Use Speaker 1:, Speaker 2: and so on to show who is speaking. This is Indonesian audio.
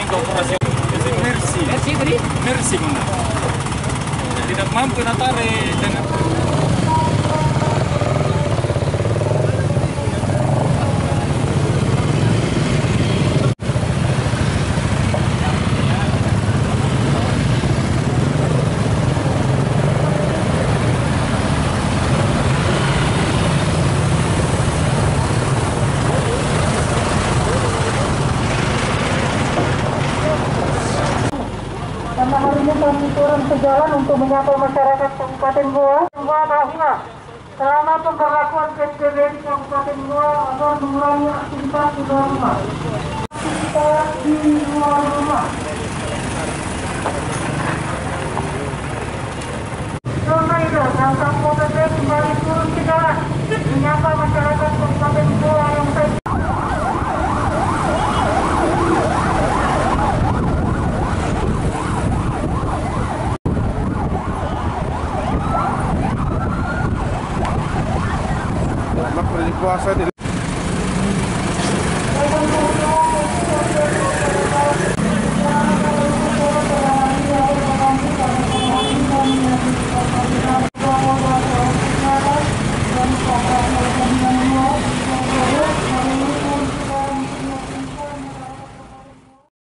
Speaker 1: untuk operasi Mercy.
Speaker 2: Mercy tadi?
Speaker 1: Mercy benar. Tidak mampu tarik dengan
Speaker 3: karena hari ini kami turun ke jalan untuk menyapa masyarakat Kabupaten Goa. Bahwa selama pemberlakuan PSBB di Kabupaten Goa agar mengurangi aktivitas di luar rumah. Aktivitas di luar rumah. Karena itu, langkah PSBB kembali turun ke jalan menyapa masyarakat Kabupaten Goa yang saya
Speaker 4: puasa